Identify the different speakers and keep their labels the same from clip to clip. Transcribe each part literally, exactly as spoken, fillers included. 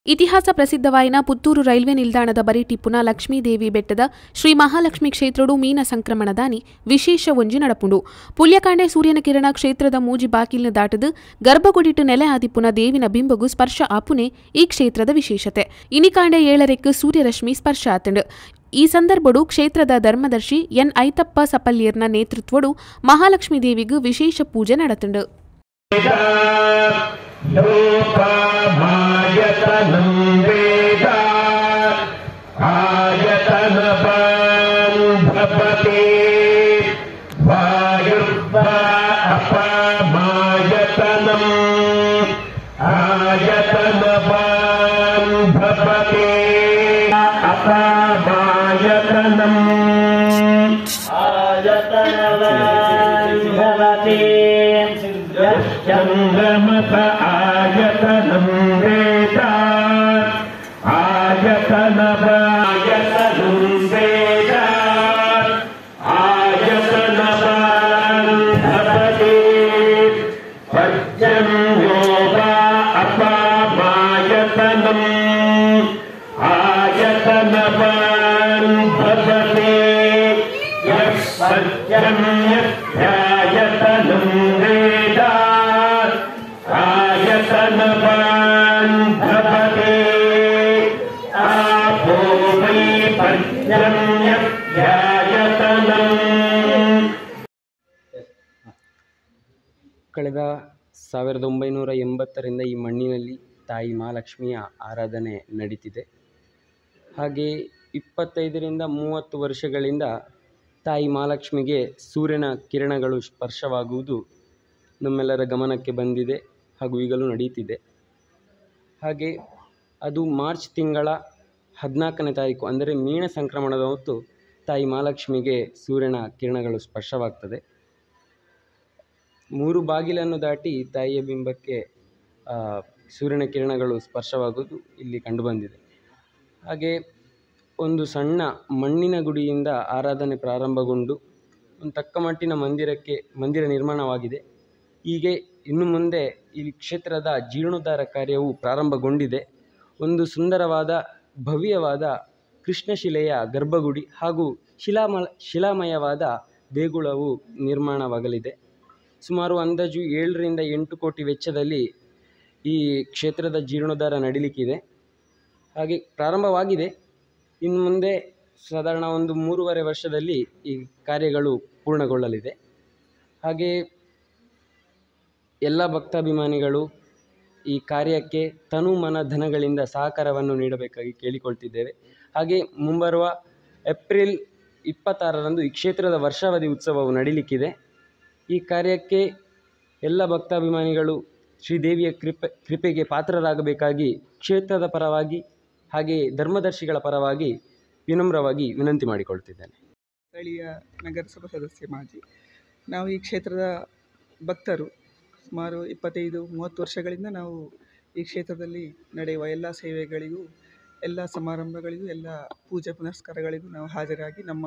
Speaker 1: ಇತಿಹಾಸ ಪ್ರಸಿದ್ಧವಾಯಿನ ಪುತ್ತೂರು ರೈಲ್ವೆ ನಿಲ್ದಾಣದ ಬರಿ ಟಿಪ್ಪುನ ಲಕ್ಷ್ಮೀದೇವಿ ಬೆಟ್ಟದ ಶ್ರೀ ಮಹಾಲಕ್ಷ್ಮಿ ಕ್ಷೇತ್ರಡು ಮೀನ ಸಂಕ್ರಮಣದಾನಿ ವಿಶೇಷ ಒಂಜಿ ನಡಪುಂಡು. ಪುಲ್ಯಕಾಂಡೆ ಸೂರ್ಯನ ಕಿರಣ ಕ್ಷೇತ್ರದ ಮೂಜಿ ಬಾಕಿಲ್ನ ದಾಟದು ಗರ್ಭಗುಡಿಟ್ಟು ನೆಲೆ ಆದಿಪ್ಪುನ ದೇವಿನ ಬಿಂಬಗು ಸ್ಪರ್ಶ ಆಪುನೆ ಈ ಕ್ಷೇತ್ರದ ವಿಶೇಷತೆ. ಇನಿಕಾಂಡೆ ಏಳರೆಕ್ಕು ಸೂರ್ಯರಶ್ಮಿ ಸ್ಪರ್ಶ ಆತಂಡು. ಈ ಸಂದರ್ಭಡು ಕ್ಷೇತ್ರದ ಧರ್ಮದರ್ಶಿ ಎನ್ ಐತಪ್ಪ ಸಪಲ್ಯರ್ನ ನೇತೃತ್ವಡು ಮಹಾಲಕ್ಷ್ಮೀ ದೇವಿಗೂ ವಿಶೇಷ ಪೂಜೆ ನಡೆತಂಡು.
Speaker 2: चंद्रमस आयतनं वेदा आयतनवायतनं वेदा आयतनवान् भवति पद्यं योगा अपामायतनम् आयतनवान् भवति यः पद्यं यस्यायतनं वेदा आयतनवान् भवति आपो वै पद्यं यस्यायतनम्.
Speaker 3: ಕಳೆದ ಸಾವಿರದ ಒಂಬೈನೂರ ಎಂಬತ್ತರಿಂದ ಈ ಮಣ್ಣಿನಲ್ಲಿ ತಾಯಿ ಮಹಾಲಕ್ಷ್ಮಿಯ ಆರಾಧನೆ ನಡೀತಿದೆ. ಹಾಗೆ ಇಪ್ಪತ್ತೈದರಿಂದ ಮೂವತ್ತು ವರ್ಷಗಳಿಂದ ತಾಯಿ ಮಹಾಲಕ್ಷ್ಮಿಗೆ ಸೂರ್ಯನ ಕಿರಣಗಳು ಸ್ಪರ್ಶವಾಗುವುದು ನಮ್ಮೆಲ್ಲರ ಗಮನಕ್ಕೆ ಬಂದಿದೆ ಹಾಗೂ ಈಗಲೂ ನಡೀತಿದೆ. ಹಾಗೆ ಅದು ಮಾರ್ಚ್ ತಿಂಗಳ ಹದಿನಾಲ್ಕನೇ ತಾರೀಕು ಅಂದರೆ ಮೀನ ಸಂಕ್ರಮಣದ ಹೊತ್ತು ತಾಯಿ ಮಹಾಲಕ್ಷ್ಮಿಗೆ ಸೂರ್ಯನ ಕಿರಣಗಳು ಸ್ಪರ್ಶವಾಗ್ತದೆ. ಮೂರು ಬಾಗಿಲನ್ನು ದಾಟಿ ತಾಯಿಯ ಬಿಂಬಕ್ಕೆ ಸೂರ್ಯನ ಕಿರಣಗಳು ಸ್ಪರ್ಶವಾಗುವುದು ಇಲ್ಲಿ ಕಂಡುಬಂದಿದೆ. ಹಾಗೆ ಒಂದು ಸಣ್ಣ ಮಣ್ಣಿನ ಗುಡಿಯಿಂದ ಆರಾಧನೆ ಪ್ರಾರಂಭಗೊಂಡು ಒಂದು ತಕ್ಕ ಮಟ್ಟಿನ ಮಂದಿರಕ್ಕೆ ಮಂದಿರ ನಿರ್ಮಾಣವಾಗಿದೆ. ಹೀಗೆ ಇನ್ನು ಮುಂದೆ ಈ ಕ್ಷೇತ್ರದ ಜೀರ್ಣೋದ್ಧಾರ ಕಾರ್ಯವು ಪ್ರಾರಂಭಗೊಂಡಿದೆ. ಒಂದು ಸುಂದರವಾದ ಭವ್ಯವಾದ ಕೃಷ್ಣಶಿಲೆಯ ಗರ್ಭಗುಡಿ ಹಾಗೂ ಶಿಲಾಮ ಶಿಲಾಮಯವಾದ ದೇಗುಲವು ನಿರ್ಮಾಣವಾಗಲಿದೆ. ಸುಮಾರು ಅಂದಾಜು ಏಳರಿಂದ ಎಂಟು ಕೋಟಿ ವೆಚ್ಚದಲ್ಲಿ ಈ ಕ್ಷೇತ್ರದ ಜೀರ್ಣೋದ್ಧಾರ ನಡೀಲಿಕ್ಕಿದೆ. ಹಾಗೆ ಪ್ರಾರಂಭವಾಗಿದೆ. ಇನ್ನು ಮುಂದೆ ಸಾಧಾರಣ ಒಂದು ಮೂರುವರೆ ವರ್ಷದಲ್ಲಿ ಈ ಕಾರ್ಯಗಳು ಪೂರ್ಣಗೊಳ್ಳಲಿದೆ. ಹಾಗೆ ಎಲ್ಲ ಭಕ್ತಾಭಿಮಾನಿಗಳು ಈ ಕಾರ್ಯಕ್ಕೆ ತನು ಮನ ಧನಗಳಿಂದ ಸಹಕಾರವನ್ನು ನೀಡಬೇಕಾಗಿ ಕೇಳಿಕೊಳ್ತಿದ್ದೇವೆ. ಹಾಗೆ ಮುಂಬರುವ ಏಪ್ರಿಲ್ ಇಪ್ಪತ್ತಾರರಂದು ಈ ಕ್ಷೇತ್ರದ ವರ್ಷಾವಧಿ ಉತ್ಸವವು ನಡೀಲಿಕ್ಕಿದೆ. ಈ ಕಾರ್ಯಕ್ಕೆ ಎಲ್ಲ ಭಕ್ತಾಭಿಮಾನಿಗಳು ಶ್ರೀದೇವಿಯ ಕೃಪೆ ಕೃಪೆಗೆ ಪಾತ್ರರಾಗಬೇಕಾಗಿ ಕ್ಷೇತ್ರದ ಪರವಾಗಿ ಹಾಗೆ ಧರ್ಮದರ್ಶಿಗಳ ಪರವಾಗಿ ವಿನಮ್ರವಾಗಿ ವಿನಂತಿ ಮಾಡಿಕೊಳ್ತಿದ್ದೇನೆ.
Speaker 4: ಸ್ಥಳೀಯ ನಗರಸಭಾ ಸದಸ್ಯ ಮಾಜಿ. ನಾವು ಈ ಕ್ಷೇತ್ರದ ಭಕ್ತರು. ಸುಮಾರು ಇಪ್ಪತ್ತೈದು ಮೂವತ್ತು ವರ್ಷಗಳಿಂದ ನಾವು ಈ ಕ್ಷೇತ್ರದಲ್ಲಿ ನಡೆಯುವ ಎಲ್ಲ ಸೇವೆಗಳಿಗೂ ಎಲ್ಲ ಸಮಾರಂಭಗಳಿಗೂ ಎಲ್ಲ ಪೂಜೆ ಪುನಸ್ಕಾರಗಳಿಗೂ ನಾವು ಹಾಜರಾಗಿ ನಮ್ಮ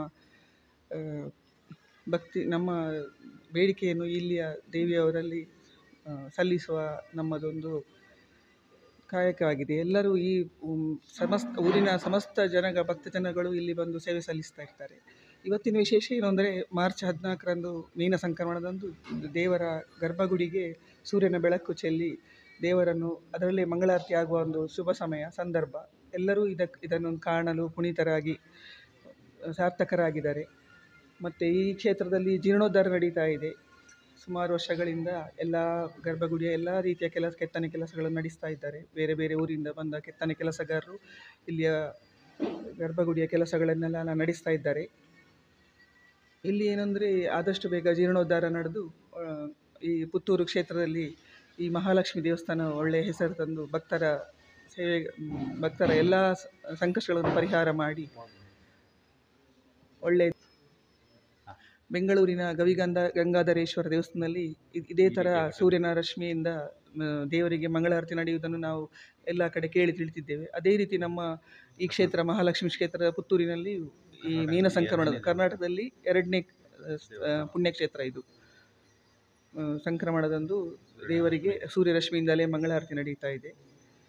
Speaker 4: ಭಕ್ತಿ ನಮ್ಮ ಬೇಡಿಕೆಯನ್ನು ಇಲ್ಲಿಯ ದೇವಿಯವರಲ್ಲಿ ಸಲ್ಲಿಸುವ ನಮ್ಮದೊಂದು ಕಾಯಕವಾಗಿದೆ. ಎಲ್ಲರೂ ಈ ಸಮಸ್ತ ಊರಿನ ಸಮಸ್ತ ಜನ ಭಕ್ತ ಜನಗಳು ಇಲ್ಲಿ ಬಂದು ಸೇವೆ ಸಲ್ಲಿಸ್ತಾ ಇರ್ತಾರೆ. ಇವತ್ತಿನ ವಿಶೇಷ ಏನು ಅಂದರೆ ಮಾರ್ಚ್ ಹದಿನಾಲ್ಕರಂದು ಮೀನ ಸಂಕ್ರಮಣದಂದು ದೇವರ ಗರ್ಭಗುಡಿಗೆ ಸೂರ್ಯನ ಬೆಳಕು ಚೆಲ್ಲಿ ದೇವರನ್ನು ಅದರಲ್ಲೇ ಮಂಗಳಾರತಿ ಆಗುವ ಒಂದು ಶುಭ ಸಮಯ ಸಂದರ್ಭ. ಎಲ್ಲರೂ ಇದಕ್ಕೆ ಇದನ್ನು ಕಾಣಲು ಪುನೀತರಾಗಿ ಸಾರ್ಥಕರಾಗಿದ್ದಾರೆ. ಮತ್ತು ಈ ಕ್ಷೇತ್ರದಲ್ಲಿ ಜೀರ್ಣೋದ್ಧಾರ ನಡೀತಾ ಇದೆ. ಸುಮಾರು ವರ್ಷಗಳಿಂದ ಎಲ್ಲ ಗರ್ಭಗುಡಿಯ ಎಲ್ಲ ರೀತಿಯ ಕೆಲಸ ಕೆತ್ತನೆ ಕೆಲಸಗಳನ್ನು ನಡೆಸ್ತಾ ಇದ್ದಾರೆ. ಬೇರೆ ಬೇರೆ ಊರಿಂದ ಬಂದ ಕೆತ್ತನೆ ಕೆಲಸಗಾರರು ಇಲ್ಲಿಯ ಗರ್ಭಗುಡಿಯ ಕೆಲಸಗಳನ್ನೆಲ್ಲ ನಡೆಸ್ತಾ ಇದ್ದಾರೆ. ಇಲ್ಲಿ ಏನಂದರೆ ಆದಷ್ಟು ಬೇಗ ಜೀರ್ಣೋದ್ಧಾರ ನಡೆದು ಈ ಪುತ್ತೂರು ಕ್ಷೇತ್ರದಲ್ಲಿ ಈ ಮಹಾಲಕ್ಷ್ಮಿ ದೇವಸ್ಥಾನ ಒಳ್ಳೆಯ ಹೆಸರು ತಂದು ಭಕ್ತರ ಸೇವೆ ಭಕ್ತರ ಎಲ್ಲ ಸಂಕಷ್ಟಗಳನ್ನು ಪರಿಹಾರ ಮಾಡಿ ಒಳ್ಳೆಯ ಬೆಂಗಳೂರಿನ ಗವಿಗಂಧ ಗಂಗಾಧರೇಶ್ವರ ದೇವಸ್ಥಾನದಲ್ಲಿ ಇದೇ ಥರ ಸೂರ್ಯನ ರಶ್ಮಿಯಿಂದ ದೇವರಿಗೆ ಮಂಗಳಾರತಿ ನಡೆಯುವುದನ್ನು ನಾವು ಎಲ್ಲ ಕಡೆ ಕೇಳಿ ತಿಳಿತಿದ್ದೇವೆ. ಅದೇ ರೀತಿ ನಮ್ಮ ಈ ಕ್ಷೇತ್ರ ಮಹಾಲಕ್ಷ್ಮಿ ಕ್ಷೇತ್ರದ ಪುತ್ತೂರಿನಲ್ಲಿ ಈ ಮೀನ ಸಂಕ್ರಮಣದ ಕರ್ನಾಟಕದಲ್ಲಿ ಎರಡನೇ ಪುಣ್ಯಕ್ಷೇತ್ರ ಇದು. ಸಂಕ್ರಮಣದಂದು ದೇವರಿಗೆ ಸೂರ್ಯರಶ್ಮಿಯಿಂದಲೇ ಮಂಗಳಾರತಿ ನಡೀತಾ ಇದೆ.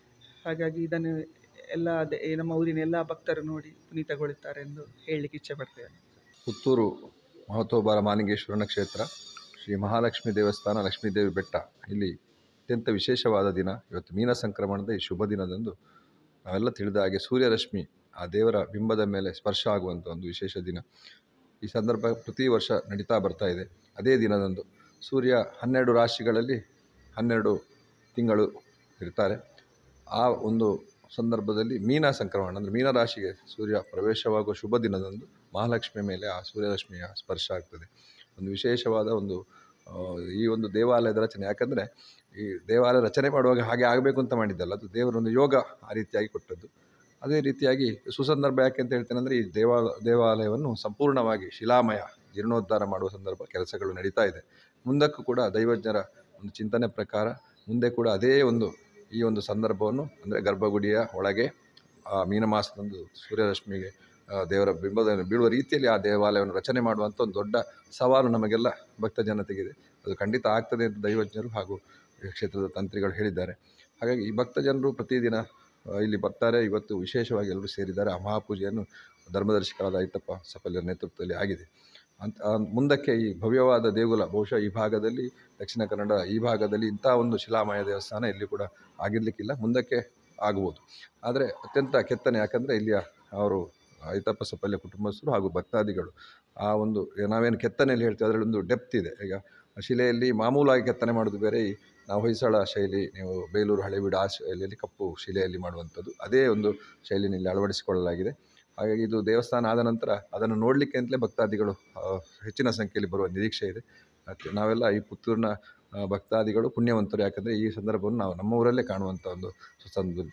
Speaker 4: ಹಾಗಾಗಿ ಇದನ್ನು ಎಲ್ಲ ದೆ- ನಮ್ಮ ಊರಿನ ಎಲ್ಲ ಭಕ್ತರು ನೋಡಿ ಪುನೀತಗೊಳ್ಳುತ್ತಾರೆ ಎಂದು ಹೇಳಲಿಕ್ಕೆ ಇಚ್ಛೆ ಪಡ್ತೇವೆ.
Speaker 5: ಪುತ್ತೂರು ಮಹತೋಬಾರ ಮಾಲಿಂಗೇಶ್ವರನ ಕ್ಷೇತ್ರ ಶ್ರೀ ಮಹಾಲಕ್ಷ್ಮಿ ದೇವಸ್ಥಾನ ಲಕ್ಷ್ಮೀದೇವಿ ಬೆಟ್ಟ ಇಲ್ಲಿ ಅತ್ಯಂತ ವಿಶೇಷವಾದ ದಿನ. ಇವತ್ತು ಮೀನ ಸಂಕ್ರಮಣದ ಈ ಶುಭ ದಿನದಂದು ನಾವೆಲ್ಲ ತಿಳಿದ ಹಾಗೆ ಸೂರ್ಯರಶ್ಮಿ ಆ ದೇವರ ಬಿಂಬದ ಮೇಲೆ ಸ್ಪರ್ಶ ಆಗುವಂಥ ಒಂದು ವಿಶೇಷ ದಿನ. ಈ ಸಂದರ್ಭ ಪ್ರತಿ ವರ್ಷ ನಡೀತಾ ಬರ್ತಾ ಇದೆ. ಅದೇ ದಿನದಂದು ಸೂರ್ಯ ಹನ್ನೆರಡು ರಾಶಿಗಳಲ್ಲಿ ಹನ್ನೆರಡು ತಿಂಗಳು ಇರ್ತಾರೆ. ಆ ಒಂದು ಸಂದರ್ಭದಲ್ಲಿ ಮೀನ ಸಂಕ್ರಮಣ ಅಂದರೆ ಮೀನರಾಶಿಗೆ ಸೂರ್ಯ ಪ್ರವೇಶವಾಗುವ ಶುಭ ದಿನದಂದು ಮಹಾಲಕ್ಷ್ಮಿ ಮೇಲೆ ಆ ಸೂರ್ಯರಶ್ಮಿಯ ಸ್ಪರ್ಶ ಆಗ್ತದೆ. ಒಂದು ವಿಶೇಷವಾದ ಒಂದು ಈ ಒಂದು ದೇವಾಲಯದ ರಚನೆ, ಯಾಕಂದರೆ ಈ ದೇವಾಲಯ ರಚನೆ ಮಾಡುವಾಗ ಹಾಗೆ ಆಗಬೇಕು ಅಂತ ಮಾಡಿದ್ದಲ್ಲ, ಅದು ದೇವರೊಂದು ಯೋಗ ಆ ರೀತಿಯಾಗಿ ಕೊಟ್ಟದ್ದು. ಅದೇ ರೀತಿಯಾಗಿ ಸುಸಂದರ್ಭ ಯಾಕೆ ಅಂತ ಹೇಳ್ತೇನೆ ಅಂದರೆ, ಈ ದೇವಾ ದೇವಾಲಯವನ್ನು ಸಂಪೂರ್ಣವಾಗಿ ಶಿಲಾಮಯ ಜೀರ್ಣೋದ್ಧಾರ ಮಾಡುವ ಸಂದರ್ಭ ಕೆಲಸಗಳು ನಡೀತಾ ಇದೆ. ಮುಂದಕ್ಕೂ ಕೂಡ ದೈವಜ್ಞರ ಒಂದು ಚಿಂತನೆ ಪ್ರಕಾರ ಮುಂದೆ ಕೂಡ ಅದೇ ಒಂದು ಈ ಒಂದು ಸಂದರ್ಭವನ್ನು ಅಂದರೆ ಗರ್ಭಗುಡಿಯ ಒಳಗೆ ಆ ಮೀನಮಾಸದಂದು ಸೂರ್ಯರಶ್ಮಿಗೆ ದೇವರ ಬಿಂಬವನ್ನು ಬೀಳುವ ರೀತಿಯಲ್ಲಿ ಆ ದೇವಾಲಯವನ್ನು ರಚನೆ ಮಾಡುವಂಥ ಒಂದು ದೊಡ್ಡ ಸವಾಲು ನಮಗೆಲ್ಲ ಭಕ್ತ ಜನತೆಗಿದೆ. ಅದು ಖಂಡಿತ ಆಗ್ತದೆ ಅಂತ ದೈವಜ್ಞರು ಹಾಗೂ ಕ್ಷೇತ್ರದ ತಂತ್ರಿಗಳು ಹೇಳಿದ್ದಾರೆ. ಹಾಗಾಗಿ ಈ ಭಕ್ತ ಜನರು ಪ್ರತಿದಿನ ಇಲ್ಲಿ ಬರ್ತಾರೆ. ಇವತ್ತು ವಿಶೇಷವಾಗಿ ಎಲ್ಲರೂ ಸೇರಿದ್ದಾರೆ. ಆ ಮಹಾಪೂಜೆಯನ್ನು ಧರ್ಮದರ್ಶಿಗಳಾದ ಐತಪ್ಪ ಸಪಲ್ಯರ ನೇತೃತ್ವದಲ್ಲಿ ಆಗಿದೆ. ಅಂತ ಮುಂದಕ್ಕೆ ಈ ಭವ್ಯವಾದ ದೇಗುಲ ಬಹುಶಃ ಈ ಭಾಗದಲ್ಲಿ, ದಕ್ಷಿಣ ಕನ್ನಡ ಈ ಭಾಗದಲ್ಲಿ ಇಂಥ ಒಂದು ಶಿಲಾಮಯ ದೇವಸ್ಥಾನ ಇಲ್ಲಿ ಕೂಡ ಆಗಿರಲಿಕ್ಕಿಲ್ಲ, ಮುಂದಕ್ಕೆ ಆಗ್ಬೋದು. ಆದರೆ ಅತ್ಯಂತ ಕೆತ್ತನೆ, ಯಾಕಂದರೆ ಇಲ್ಲಿಯ ಅವರು ಐತಪ್ಪ ಸಪಲ್ಯ ಕುಟುಂಬಸ್ಥರು ಹಾಗೂ ಭಕ್ತಾದಿಗಳು ಆ ಒಂದು ನಾವೇನು ಕೆತ್ತನೆಯಲ್ಲಿ ಹೇಳ್ತೀವಿ ಅದರಲ್ಲಿ ಒಂದು ಡೆಪ್ತ್ ಇದೆ. ಈಗ ಶಿಲೆಯಲ್ಲಿ ಮಾಮೂಲಾಗಿ ಕೆತ್ತನೆ ಮಾಡೋದು ಬೇರೆ, ಈ ನಾವು ಹೊಯ್ಸಳ ಶೈಲಿ, ನೀವು ಬೇಲೂರು ಹಳೆಬೀಡು ಆ ಶೈಲಿಯಲ್ಲಿ ಕಪ್ಪು ಶಿಲೆಯಲ್ಲಿ ಮಾಡುವಂಥದ್ದು, ಅದೇ ಒಂದು ಶೈಲಿನಲ್ಲಿ ಅಳವಡಿಸಿಕೊಳ್ಳಲಾಗಿದೆ. ಹಾಗಾಗಿ ಇದು ದೇವಸ್ಥಾನ ಆದ ನಂತರ ಅದನ್ನು ನೋಡಲಿಕ್ಕೆ ಅಂತಲೇ ಭಕ್ತಾದಿಗಳು ಹೆಚ್ಚಿನ ಸಂಖ್ಯೆಯಲ್ಲಿ ಬರುವ ನಿರೀಕ್ಷೆ ಇದೆ. ನಾವೆಲ್ಲ ಈ ಪುತ್ತೂರಿನ ಭಕ್ತಾದಿಗಳು ಪುಣ್ಯವಂತರು, ಯಾಕಂದರೆ ಈ ಸಂದರ್ಭವನ್ನು ನಾವು ನಮ್ಮ ಊರಲ್ಲೇ ಕಾಣುವಂಥ ಒಂದು ಸಂದರ್ಭ.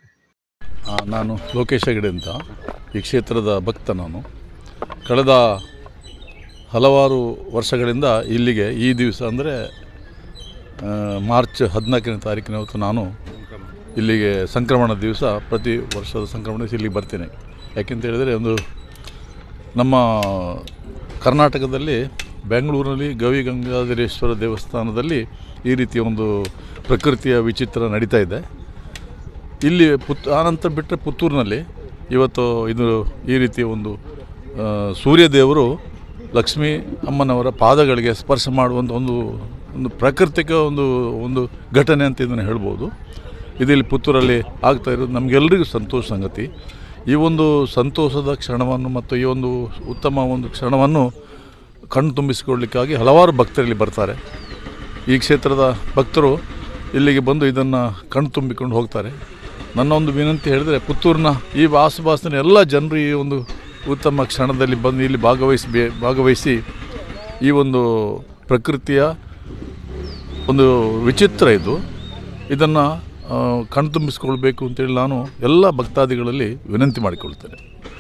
Speaker 6: ನಾನು ಲೋಕೇಶ್ ಹೆಗಡೆ ಅಂತ, ಈ ಕ್ಷೇತ್ರದ ಭಕ್ತ. ನಾನು ಕಳೆದ ಹಲವಾರು ವರ್ಷಗಳಿಂದ ಇಲ್ಲಿಗೆ ಈ ದಿವಸ ಅಂದರೆ ಮಾರ್ಚ್ ಹದಿನಾಲ್ಕನೇ ತಾರೀಕಿನ ಹೊತ್ತು ನಾನು ಇಲ್ಲಿಗೆ ಸಂಕ್ರಮಣ ದಿವಸ, ಪ್ರತಿ ವರ್ಷದ ಸಂಕ್ರಮಣ ಇಲ್ಲಿಗೆ ಬರ್ತೇನೆ. ಯಾಕೆಂತ ಹೇಳಿದರೆ, ಒಂದು ನಮ್ಮ ಕರ್ನಾಟಕದಲ್ಲಿ ಬೆಂಗಳೂರಿನಲ್ಲಿ ಗವಿ ಗಂಗಾಧರೇಶ್ವರ ದೇವಸ್ಥಾನದಲ್ಲಿ ಈ ರೀತಿಯ ಒಂದು ಪ್ರಕೃತಿಯ ವಿಚಿತ್ರ ನಡೀತಾ ಇದೆ. ಇಲ್ಲಿ ಪುತ್ ಆನಂತರ ಬಿಟ್ಟರೆ ಪುತ್ತೂರಿನಲ್ಲಿ ಇವತ್ತು ಇದು ಈ ರೀತಿಯ ಒಂದು ಸೂರ್ಯದೇವರು ಲಕ್ಷ್ಮೀ ಅಮ್ಮನವರ ಪಾದಗಳಿಗೆ ಸ್ಪರ್ಶ ಮಾಡುವಂಥ ಒಂದು ಒಂದು ಪ್ರಾಕೃತಿಕ ಒಂದು ಒಂದು ಘಟನೆ ಅಂತ ಇದನ್ನು ಹೇಳ್ಬೋದು. ಇದಿಲ್ಲಿ ಪುತ್ತೂರಲ್ಲಿ ಆಗ್ತಾ ಇರೋದು ನಮಗೆಲ್ಲರಿಗೂ ಸಂತೋಷ ಸಂಗತಿ. ಈ ಒಂದು ಸಂತೋಷದ ಕ್ಷಣವನ್ನು ಮತ್ತು ಈ ಒಂದು ಉತ್ತಮ ಒಂದು ಕ್ಷಣವನ್ನು ಕಣ್ಣು ತುಂಬಿಸಿಕೊಳ್ಳಲಿಕ್ಕಾಗಿ ಹಲವಾರು ಭಕ್ತರಲ್ಲಿ ಬರ್ತಾರೆ. ಈ ಕ್ಷೇತ್ರದ ಭಕ್ತರು ಇಲ್ಲಿಗೆ ಬಂದು ಇದನ್ನು ಕಣ್ಣು ತುಂಬಿಕೊಂಡು ಹೋಗ್ತಾರೆ. ನನ್ನ ಒಂದು ವಿನಂತಿ ಹೇಳಿದರೆ, ಪುತ್ತೂರಿನ ಈ ಆಸುಪಾಸಿನ ಎಲ್ಲ ಜನರು ಈ ಒಂದು ಉತ್ತಮ ಕ್ಷಣದಲ್ಲಿ ಬಂದು ಇಲ್ಲಿ ಭಾಗವಹಿಸಿ ಭಾಗವಹಿಸಿ ಈ ಒಂದು ಪ್ರಕೃತಿಯ ಒಂದು ವಿಚಿತ್ರ ಇದು, ಇದನ್ನು ಕಣ್ತುಂಬಿಸಿಕೊಳ್ಬೇಕು ಅಂತೇಳಿ ನಾನು ಎಲ್ಲ ಭಕ್ತಾದಿಗಳಲ್ಲಿ ವಿನಂತಿ ಮಾಡಿಕೊಳ್ತೇನೆ.